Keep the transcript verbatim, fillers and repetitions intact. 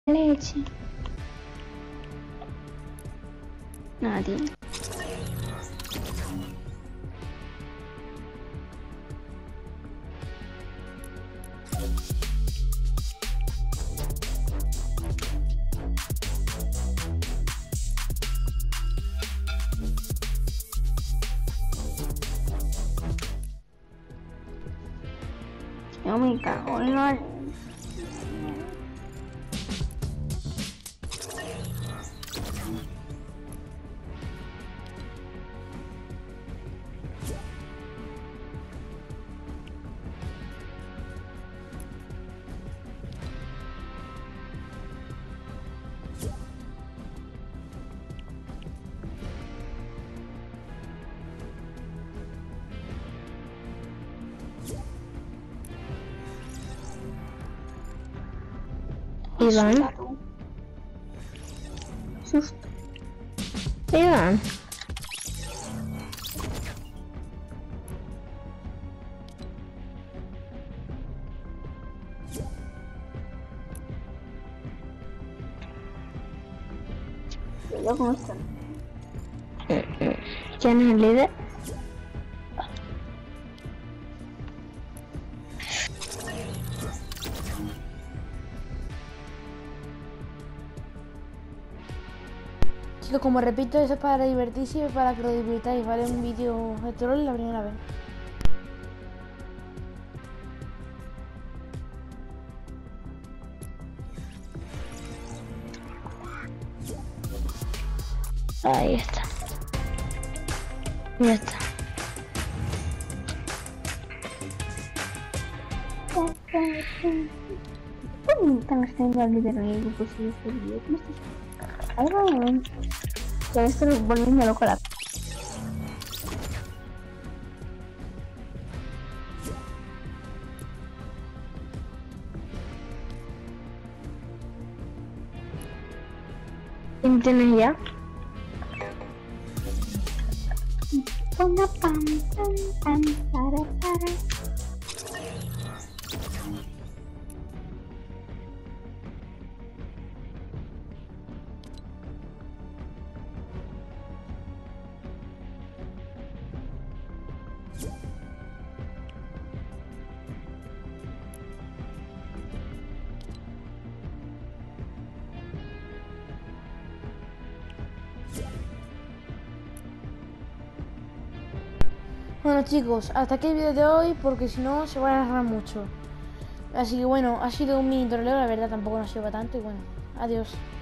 Leche. Nadie. Yo me cago en la... Iván. Susto. Iván. Yo cómo están. ¿Quién es el líder? Chicos, como repito, eso es para divertirse y para que lo divirtáis, ¿vale? Un vídeo de troll la primera vez. Ahí está. Ya está. ¿Cómo están haciendo al líder en el grupo si yo soy yo? ¿Cómo estás? Ahí va. Ya me estoy volviendo loco la... ¿Quién tienes ya? Ponga pam, pam, pam, para, para. Bueno chicos, hasta aquí el vídeo de hoy porque si no se va a alargar mucho. Así que bueno, ha sido un mini troleo, la verdad tampoco nos lleva tanto y bueno, adiós.